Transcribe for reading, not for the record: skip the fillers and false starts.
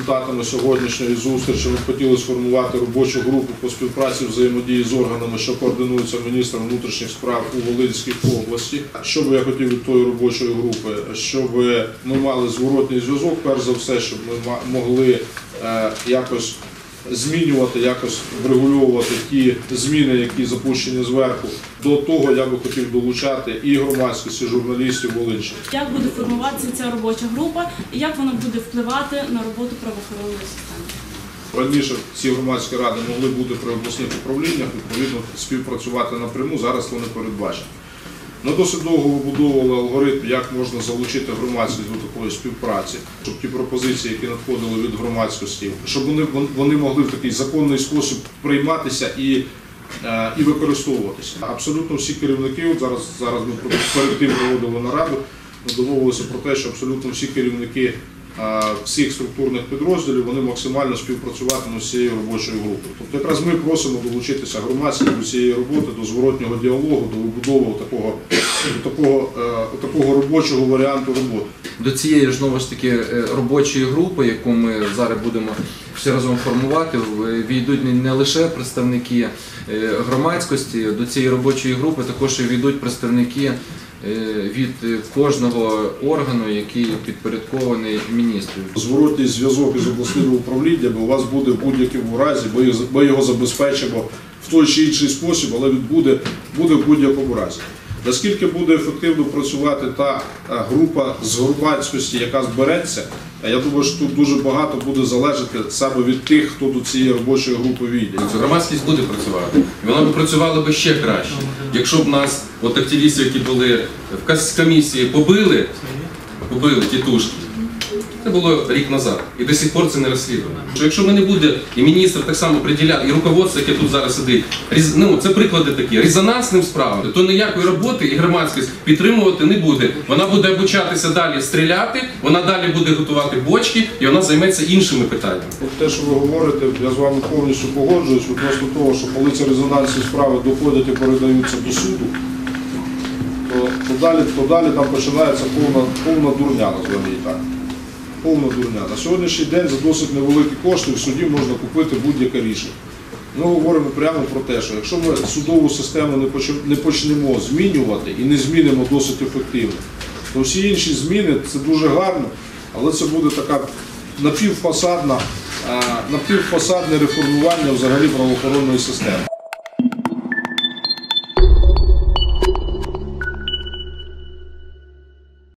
результатами сьогоднішньої зустрічі ми хотіли сформувати робочу групу по співпраці взаємодії з органами, що координуються міністром внутрішніх справ у Волинській області. Що би я хотів від тої робочої групи? Щоб ми мали зворотній зв'язок, перш за все, щоб ми могли якось змінювати, якось врегульовувати ті зміни, які запущені зверху. До того я би хотів долучати і громадськість, і журналістів Волинщини. Як буде формуватися ця робоча група і як вона буде впливати на роботу правоохоронної системи? Раніше ці громадські ради могли бути при обласних управліннях, відповідно співпрацювати напряму, зараз вони передбачені. Ми досить довго вибудовували алгоритм, як можна залучити громадськість до такої співпраці, щоб ті пропозиції, які надходили від громадськості, щоб вони могли в такий законний спосіб прийматися і використовуватися. Абсолютно всі керівники, зараз ми перед тим проводили нараду, ми домовилися про те, що абсолютно всі керівники всіх структурних підрозділів, вони максимально співпрацюватимуть з цією робочою групою. Тобто якраз ми просимо долучитися громадськість до цієї роботи, до зворотнього діалогу, до вибудови такого робочого варіанту роботи. До цієї ж знову ж таки робочої групи, яку ми зараз будемо всі разом формувати, війдуть не лише представники громадськості, до цієї робочої групи також війдуть представники від кожного органу, який підпорядкований міністру. Зворотній зв'язок із обласними управліннями у вас буде в будь-якому разі, ми його забезпечимо в той чи інший спосіб, але він буде в будь-якому разі. Наскільки буде ефективно працювати та група з громадськості, яка збереться, я думаю, що тут дуже багато буде залежати саме від тих, хто до цієї робочої групи війде. Громадськість буде працювати, і вона б працювала б ще краще. Якщо б нас, от активістів, які були в комісії, побили тітушки, це було рік назад, і до сих пор це не розслідувано. Якщо ми не буде, і міністр так само приділяти, і руководство, яке тут зараз сидить, це приклади такі, резонансним справам, то ніякої роботи і громадськість підтримувати не буде. Вона буде обучатися далі стріляти, вона далі буде готувати бочки, і вона займеться іншими питаннями. Те, що ви говорите, я з вами повністю погоджуюсь відносно того, що коли ці резонансні справи доходять і передаються до суду, то далі там починається повна дурня, назвемо її так. Повна дурня. На сьогоднішній день за досить невеликі кошти в суді можна купити будь-яке рішення. Ми говоримо прямо про те, що якщо ми судову систему не почнемо змінювати і не змінимо досить ефективно, то всі інші зміни – це дуже гарно, але це буде така напівфасадне реформування взагалі правоохоронної системи.